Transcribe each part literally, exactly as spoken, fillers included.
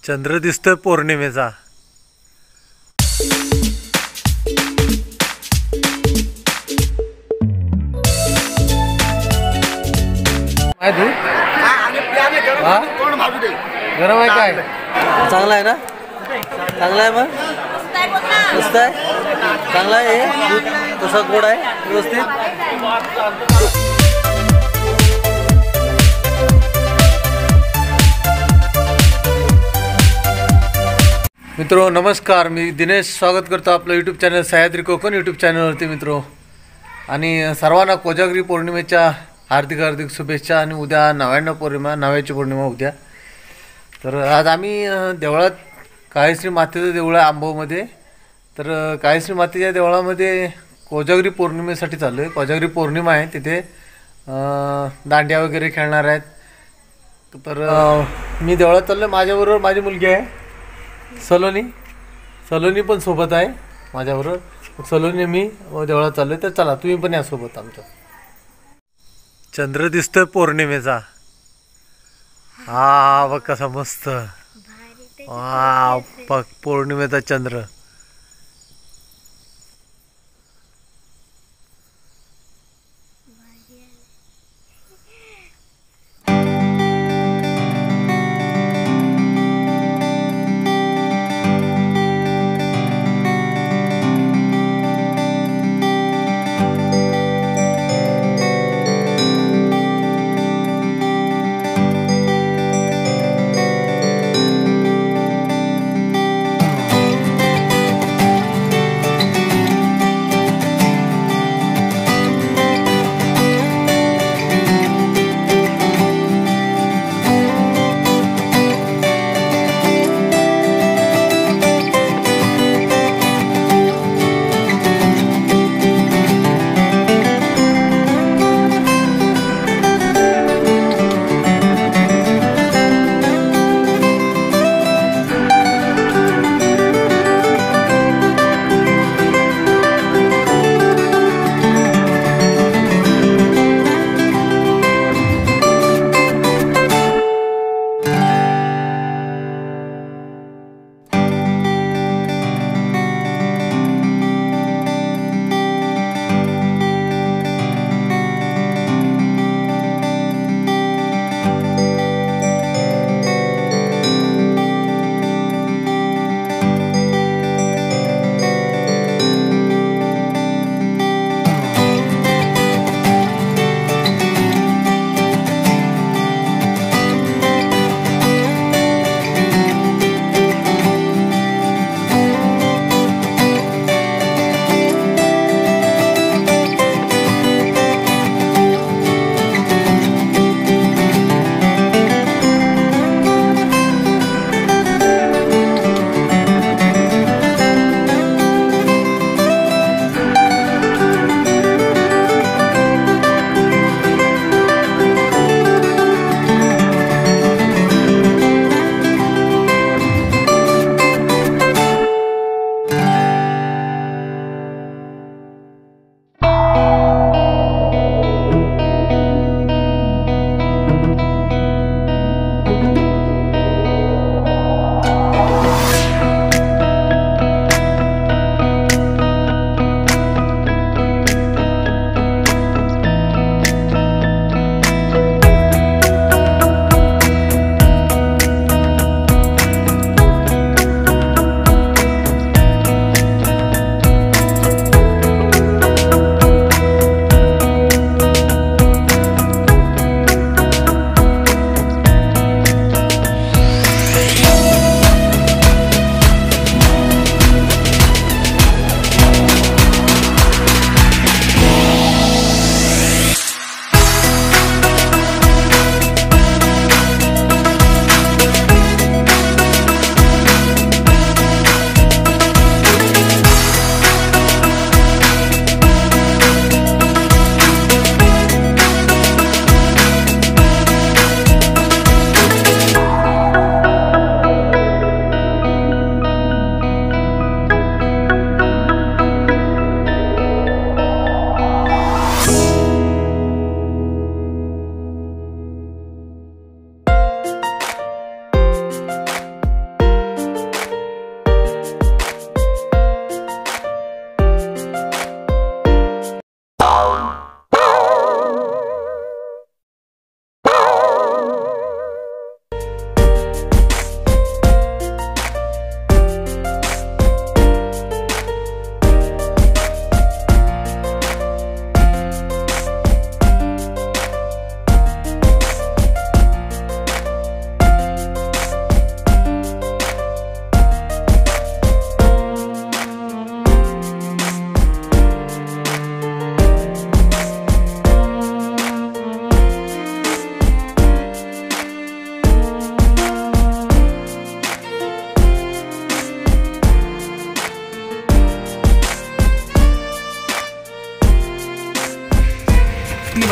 चंद्र दिसतोय पौर्णिमेचा. काय तू गरम आहे काय? चांगला आहे ना? चांगला आहे मग मस्त आहे. चांगला आहे दूध तसा गोड आहे व्यवस्थित. मित्रो नमस्कार, मी दिनेश स्वागत करतो आपलं YouTube channel Sahyadri Konkan YouTube चॅनलवरती मित्रो. आणि सर्वांना कोजागरी पौर्णिमेच्या हार्दिक हार्दिक शुभेच्छा. आणि उद्या नव्याण्णव पौर्णिमा, नव्याची पौर्णिमा उद्या. तर आज आम्ही देवळात काळेश्री मातेचं देऊळ आहे आंबोमध्ये. तर काळेश्री मातेच्या देवळामध्ये कोजागरी पौर्णिमेसाठी चाललो आहे. कोजागरी पौर्णिमा आहे, तिथे दांड्या वगैरे खेळणार आहेत. तर मी देवळात चाललो आहे. माझ्याबरोबर माझी मुलगी आहे सलोनी. सलोनी पण सोबत आहे माझ्याबरोबर. सलोनी मी देवळात चाललो आहे. तर चला तुम्ही पण या सोबत आमच्या. चंद्र दिसतोय पौर्णिमेचा. हा बघ कसा मस्त. वा बघ पौर्णिमेचा चंद्र.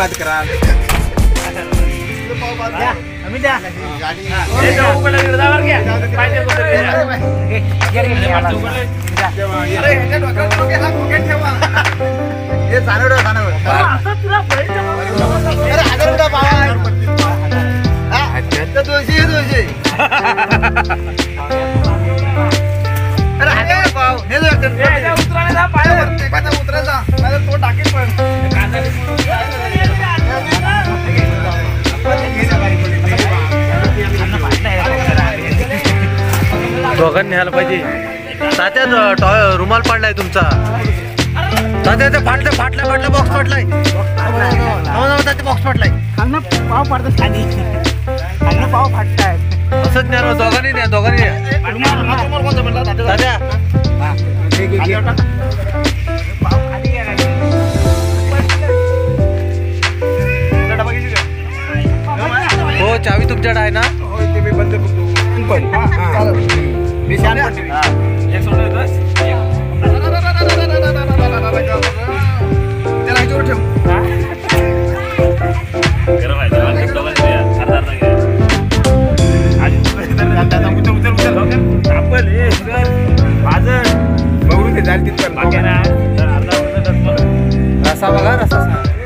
बाद कराल आम्ही द्या दोनशे दोनशे उतरायचा तो टाकेल पण दोघांनी न्यायला पाहिजे. तात्या रुमाल पाडलाय तुमचा. तात्या ते फाटले फाटल्या फाटल्या बॉक्स फाटलाय. बॉक्स फाटलाय. खालनं पाव पाडतात खाली. खालनं पाव फाटताय. असंच न्या दोघांनी न्या दोघांनी न्या. तात्या पाव खाली घ्या. हो चावी तुमच्याकडे आहे ना. ते मी बंद करतो पण मी शान पण एक सोडलं बस त्याला जोर ठेव गरम आहे जरा डबल अर्धा अर्धा घे आणि दादा उतर उतर उतर कापल हे माझं बघू ते झाली तिथं बाकी ना अर्धा उतर रसा बघा रसा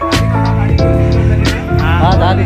हा झाली.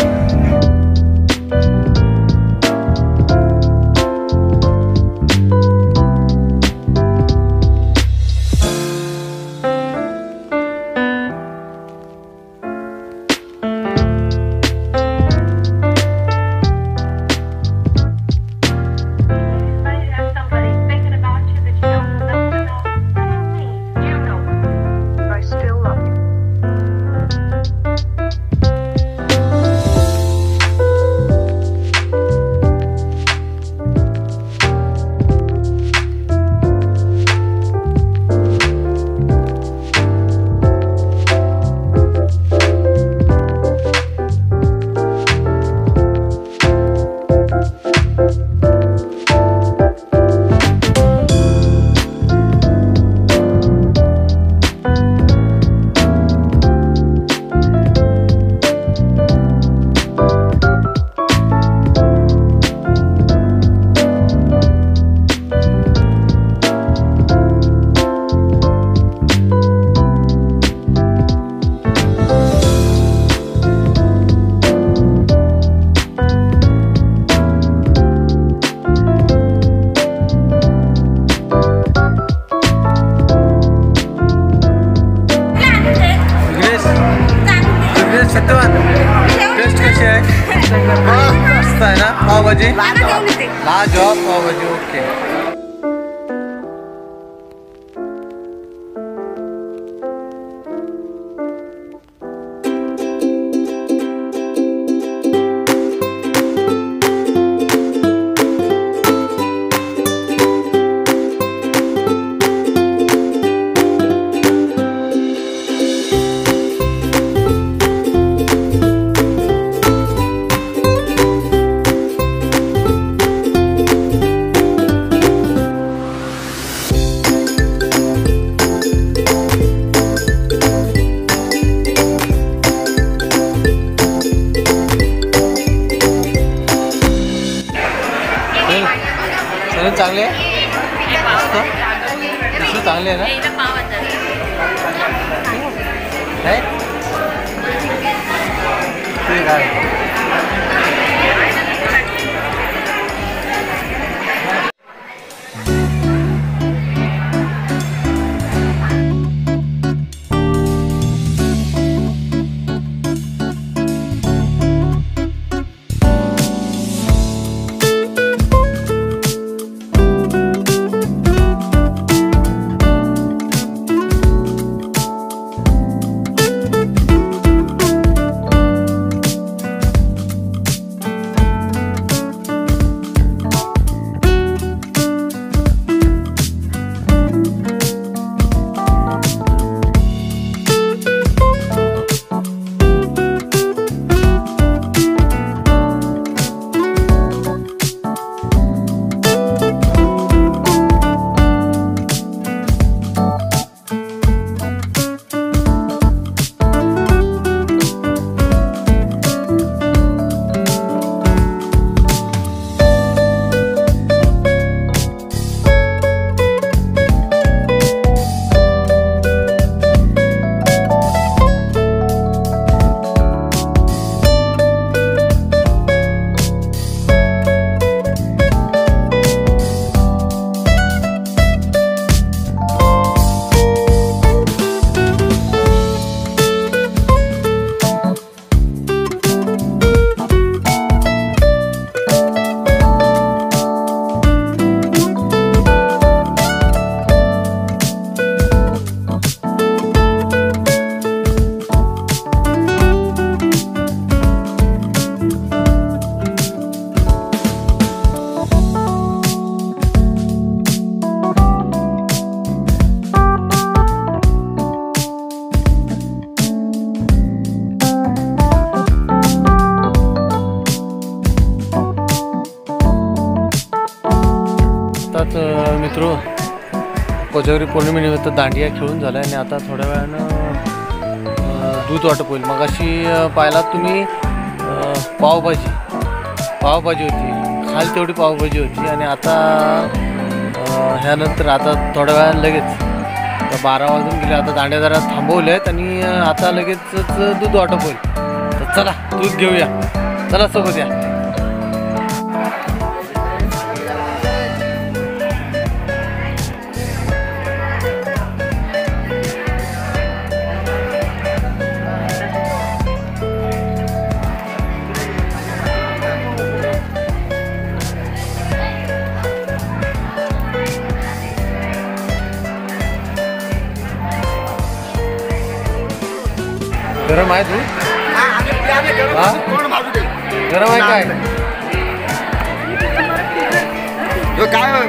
टेस्ट कशी आहे मस्त आहे ना पावभाजी. लाजवाब पावभाजी. ओके चांगले आहे. चांगले आहे ना. ठीक आहे. आताच मित्र कोजागरी पौर्णिमेनिमित्त दांडिया खेळून झाला आणि आता थोड्या वेळानं दूध वाटप होईल. मग अशी पाहिलात तुम्ही पावभाजी पावभाजी होती, खाल तेवढी पावभाजी होती आणि आता ह्यानंतर आता थोड्या वेळानं लगेच बारा वाजून गेले. आता दांड्या जरा थांबवले आहेत आणि आता लगेचच दूध वाटप होईल. तर चला दूध घेऊया, चला सोबत या. गरम आहे तू? हा गरम आहे काय? काय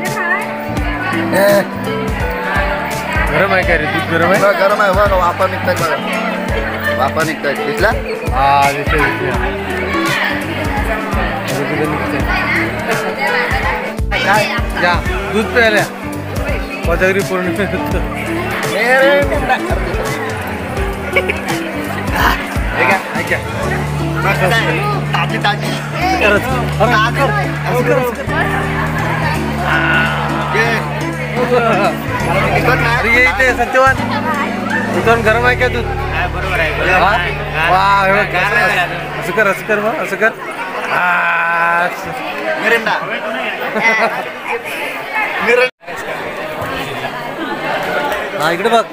गरम आहे काय रे दूध? गरम आहे, गरम आहे बघ. वापा निघताय बघा, वापा निघताय. दिसला? हा दिसते दिसते. या दूध प्यायला कोजागरी पौर्णिमेत. ताजी ताजी अरे ये इथे सत्यवान दुकान गरम आहे का दूध? बरोबर आहे. वा असं कर असं कर मग असं कर. मिरिंडा हा इकडे बघ.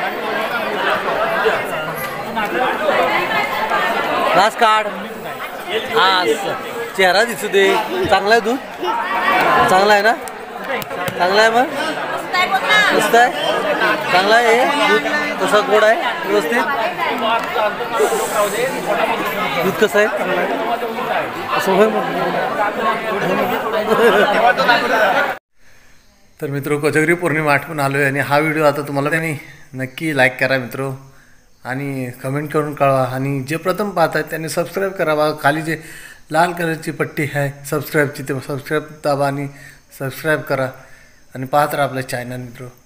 घास काढ. हा चेहरा दिसू दे. चांगला आहे दूध? चांगला आहे ना? चांगला आहे मग मस्त आहे. चांगला आहे हे दूध. कसं गोड आहे व्यवस्थित? दूध कसं आहे? चांगलं आहे असं होय मग. तर मित्र कोजागरी पौर्णिमा आठवून आलो आहे आणि हा व्हिडिओ आता तुम्हाला त्यांनी नक्की लाईक करा मित्र आणि कमेंट करून कळवा. आणि जे प्रथम पाहत आहेत त्यांनी सबस्क्राईब करावा. खाली जे लाल कलरची पट्टी आहे सबस्क्राईबची ते सबस्क्राईब दाबा आणि सबस्क्राईब करा आणि पाहत राहा आपलं चॅनल मित्र.